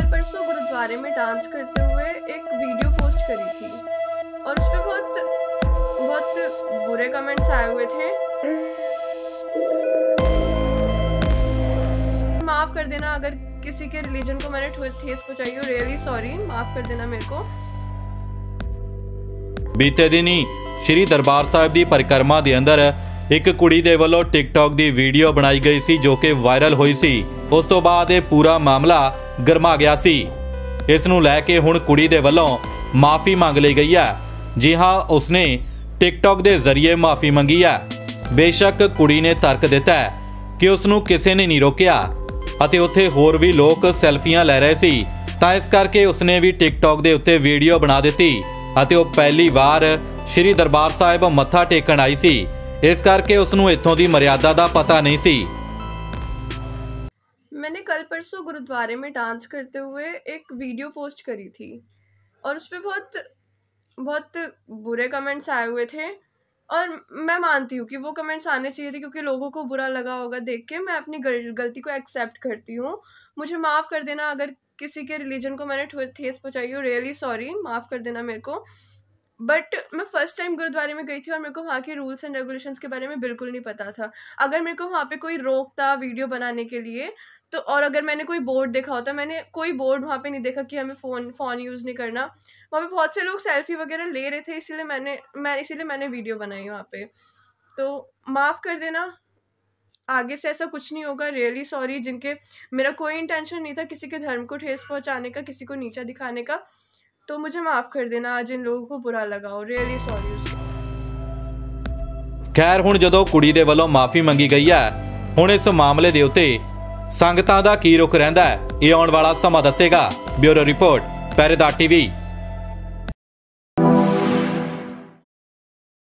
परसों गुरुद्वारे में डांस करते हुए एक वीडियो पोस्ट करी थी और उस पे बहुत बहुत बुरे कमेंट्स आए हुए थे। माफ कर देना अगर किसी के रिलीजन को मैंने ठेस पहुंचाई हो, रियली सॉरी, माफ कर देना मेरे को। बीते दिन ही श्री दरबार साहिब की परिक्रमा के अंदर एक कुड़ी दे वल्लों टिकटॉक की वीडियो बनाई गई सी जो कि वायरल हुई सी। उस तो बाद ये पूरा मामला गरमा गया सी। इस नूं लैके हुण कुड़ी दे वल्लों माफ़ी मंग ली गई है। जी हाँ, उसने टिकटॉक के जरिए माफ़ी मंगी है। बेशक कुड़ी ने तर्क दिता है कि उसनूं किसी ने नहीं रोकिया अते उत्थे होर भी लोग सैल्फियां लै रहे सी, तां इस करके उसने भी टिकटॉक के उत्ते वीडियो बना दी अते वो पहली बार श्री दरबार साहिब मत्था टेकण आई सी। इस करके उसनूं इत्थों दी मर्यादा दा पता नहीं सी। मैंने कल परसों गुरुद्वारे में डांस करते हुए एक वीडियो पोस्ट करी थी और उस पे बहुत बुरे कमेंट्स आए हुए थे और मैं मानती हूँ कि वो कमेंट्स आने चाहिए थे क्योंकि लोगों को बुरा लगा होगा देख के। मैं अपनी गलती को एक्सेप्ट करती हूँ। मुझे माफ़ कर देना अगर किसी के रिलीजन को मैंने ठेस पहुंचाई हो, रियली सॉरी, माफ़ कर देना मेरे को। बट मैं फर्स्ट टाइम गुरुद्वारे में गई थी और मेरे को वहाँ के रूल्स एंड रेगुलेशंस के बारे में बिल्कुल नहीं पता था। अगर मेरे को वहाँ पे कोई रोकता वीडियो बनाने के लिए तो, और अगर मैंने कोई बोर्ड देखा होता, मैंने कोई बोर्ड वहाँ पे नहीं देखा कि हमें फ़ोन यूज़ नहीं करना। वहाँ पे बहुत से लोग सेल्फी वगैरह ले रहे थे, इसीलिए मैंने वीडियो बनाई वहाँ पे। तो माफ़ कर देना, आगे से ऐसा कुछ नहीं होगा, रियली सॉरी। जिनके मेरा कोई इंटेंशन नहीं था किसी के धर्म को ठेस पहुँचाने का, किसी को नीचा दिखाने का, तो मुझे माफ कर देना आज इन लोगों को बुरा लगा हो, रियली सॉरी उसके। खैर हुण जदों कुड़ी दे वल्लों माफ़ी मंगी गई है, हुण इस मामले दे उत्ते संगतां दा की रुख रहिंदा है, ये आउण वाला समां दस्सेगा। Bureau report, Pehredar TV.